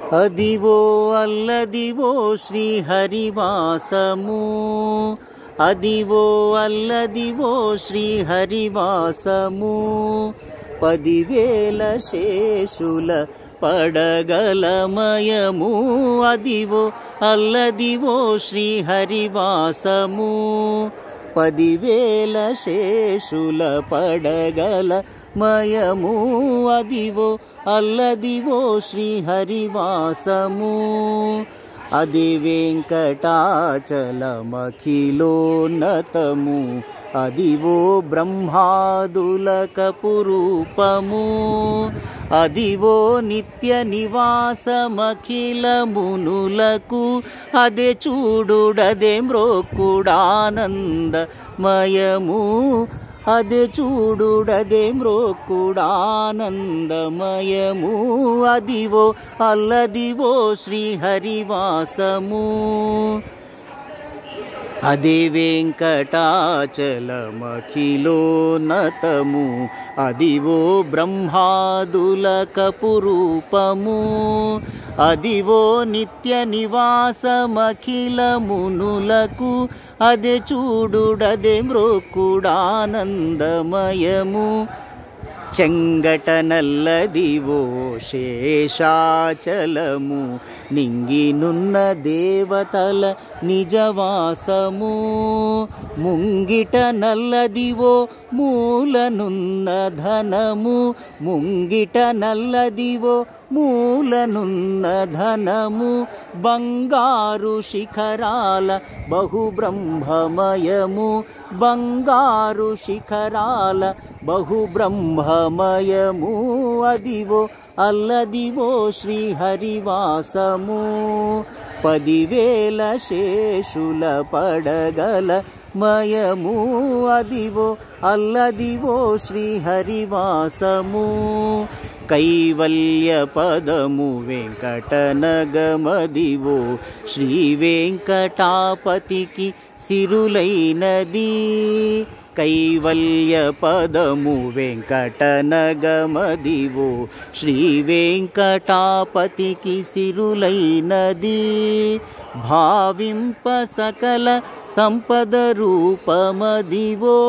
అదివో అల్లదివో శ్రీహరివాసము, అదివో అల్లదివో శ్రీహరివాసము. 10,000 శేషుల పడగలమయము, అదివో అల్లదివో శ్రీహరివాసము. 10,000 శేషుల పడగలమయము, అదివో అల్లదివో శ్రీహరివాసము. అది వెంకటాచలమఖిలోన్నతము, అదివో బ్రహ్మాదులకపు రూపము. అదివో నిత్య నివాసమఖిల మునులకు, అదే చూడుడదే మ్రోక్కుడానందమయము. అదే చూడుడదే మ్రోక్కుడానందమయము, అదివో అల్లదివో శ్రీహరివాసము. అదే వెంకటాచలమఖిలోన్నతము, అదివో బ్రహ్మాదులకపు రూపము. అదివో నిత్య నివాసమఖిల మునులకు, అదే చూడుడదే మ్రోక్కుడానందమయము. చెంగట నల్లదివో శేషాచలము, నింగినున్న దేవతల నిజవాసము. ముంగిట నల్లదివో మూలనున్న ధనము, ముంగిట నల్లదివో మూలనున్న ధనము. బంగారు శిఖరాల బహుబ్రహ్మమయము, బంగారు శిఖరాల బహుబ్రహ్మమయము, అదివో అల్లదివో శ్రీహరివాసము. 10,000 శేషుల పడగలమయము, అదివో అల్లదివో శ్రీహరివాసము. కైవల్య పదము వెంకటనగమదివో, శ్రీ వెంకటాపతికి సిరులైనది. కైవల్య పదము వెంకటనగమదివో, శ్రీ వెంకటాపతికి సిరులైనది. భావింప సకల సంపద రూపమదివో.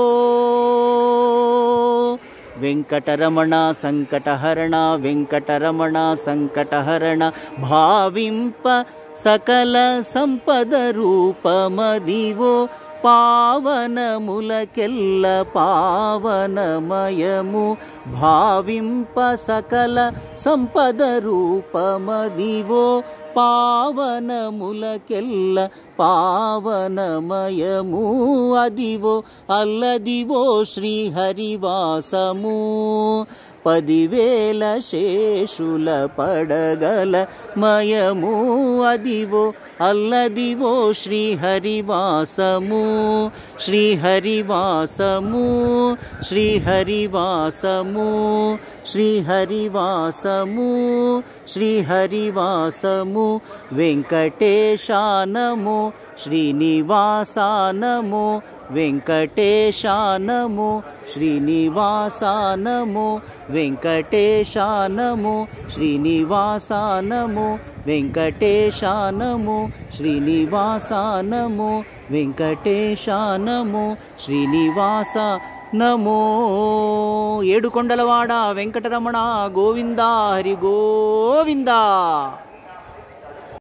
వెంకటరమణ సంకటహరణ, వెంకటరమణ సంకటహరణ. భావింప సకల సంపద రూపమదివో, పావనములకెల్ల పావనమయము. భావింప సకల సంపద రూపమదివో, పావనములకెల్ల పావనమయము, అదివో అల్లదివో శ్రీహరివాసము. 10,000 శేషుల పడగలమయము, అదివో అల్లదివో శ్రీహరివాసము. శ్రీహరివాసము, శ్రీహరివాసము, శ్రీహరివాసము, శ్రీహరివాసము. వెంకటేశానమో శ్రీనివాసానమో, వెంకటేశానమో శ్రీనివాసానమో, వెంకటేశానమో శ్రీనివాసానమో, వెంకటేశానమో శ్రీనివాసానమో, వెంకటేశానమో శ్రీనివాస నమో. ఏడుకొండలవాడ వెంకటరమణ గోవిందా, హరి గోవిందా.